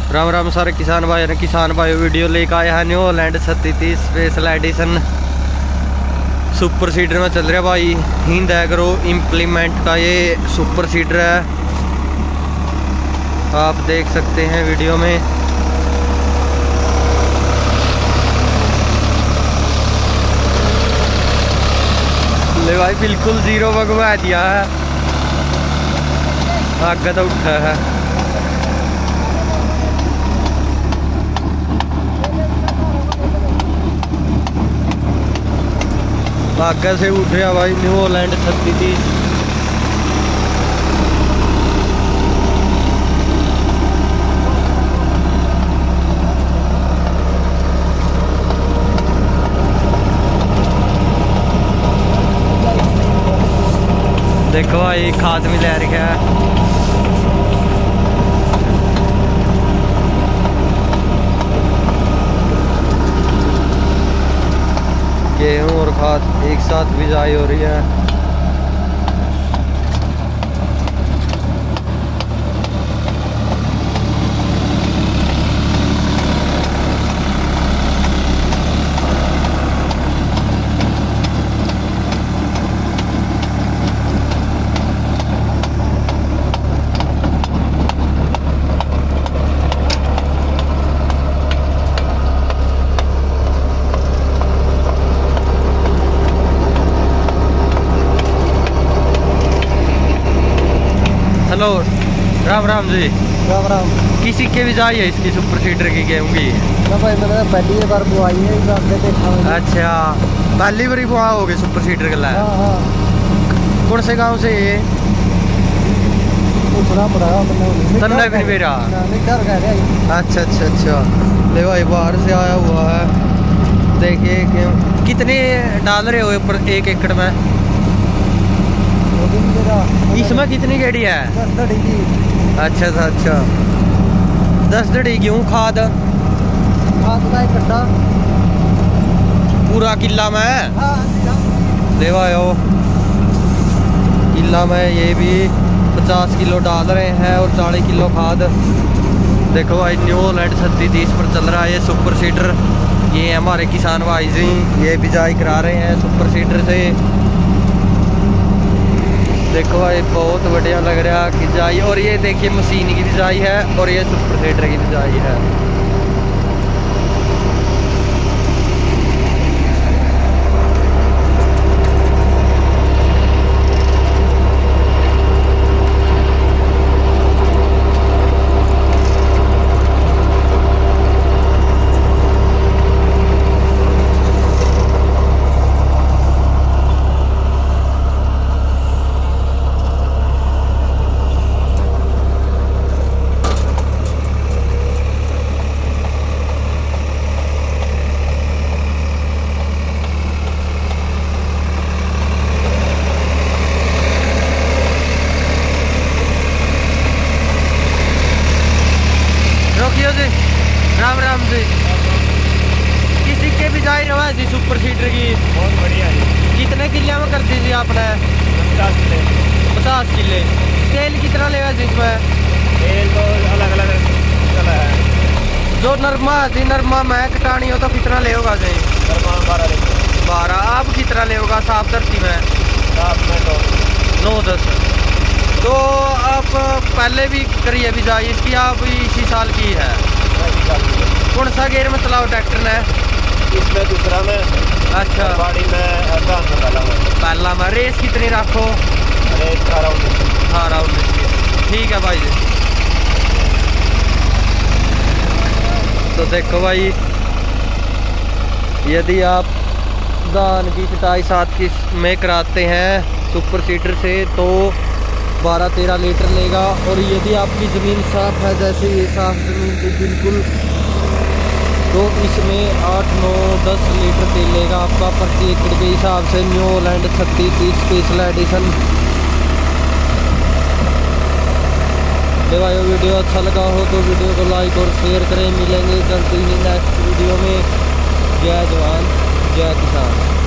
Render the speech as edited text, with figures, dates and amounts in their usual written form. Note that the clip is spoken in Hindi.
राम राम सारे किसान भाई ने किसान भाई वीडियो लेकर आया है new Holland 3730 special edition super seeder में चल रहा भाई। हिंद एग्रो इम्प्लीमेंट का ये सुपर सीडर है, आप देख सकते हैं वीडियो में। ले भाई बिल्कुल जीरो भगवा दिया है, आगे तो उठा है। आगे से उठ रहा भाई न्यू हॉलैंड 3730। देखो भाई खाद में ले रखा है, गेहूँ और खाद एक साथ बिजाई हो रही है। हेलो राम राम जी। राम राम। किसी के भी जाइए इसकी सुपर सीडर की गेहूँ की? भाई मैंने पहली बार बुआई है, देखा। अच्छा पहली बार बुआ हो गई सुपर सीडर के लिए? हाँ। कौन से गांव से ये? तन्ना भी मेरा। अच्छा अच्छा अच्छा। ले भाई बाहर से आया हुआ है। देखिए गेहूँ कितने डाल रहे हो ऊपर एक एकड़ में? इसमें कितनी गेड़ी है? 10 धड़ी की। अच्छा अच्छा 10 धड़ी गेहूँ खाद का एक कट्टा पूरा किला में? हाँ। ले आयो किला में ये भी 50 किलो डाल रहे हैं और 40 किलो खाद। देखो भाई न्यू हॉलैंड 3730 पर चल रहा है ये सुपर सीडर। ये हमारे किसान भाई जी ये बिजाई करा रहे हैं सुपर सीडर से। देखो भाई बहुत बढ़िया लग रहा है बिजाई, और ये देखिए मशीन की बिजाई है और ये सुपर सीडर की बिजाई है। जी राम राम जी। किसी के भी जाए रहा जी सुपर सीडर की? बहुत बढ़िया है। कितने किले में कर दीजिए आपने? 50 किले। 50 किले। तेल कितना लेगा जी इसमें? तेल तो अलग अलग चला है। जो नरमा जी नरमा मैं कटानी हो तो कितना ले होगा जी? 12। आप कितना ले होगा साफ धरती में? साफ में तो 9-10। तो आप पहले भी करिए बिजाई इसकी, आप इसी साल की है? कौन सा गेयर में चलाओ ट्रैक्टर ने? इसमें दूसरा में। अच्छा गाड़ी में पहला में। रेस कितनी रखो? रेस 18-19 की। ठीक है भाई जी। तो देखो भाई यदि आप धान की कटाई 7 की में कराते हैं सुपर सीडर से तो 12-13 लीटर लेगा, और यदि आपकी ज़मीन साफ़ है जैसे ये साफ़ ज़मीन थी बिल्कुल तो इसमें 8-9-10 लीटर तेल लेगा आपका प्रति एकड़ के हिसाब से। New Holland 3730 special edition. भाई वीडियो अच्छा लगा हो तो वीडियो को लाइक और शेयर करें। मिलेंगे जल्दी ही नेक्स्ट वीडियो में। जय जवान जय किसान।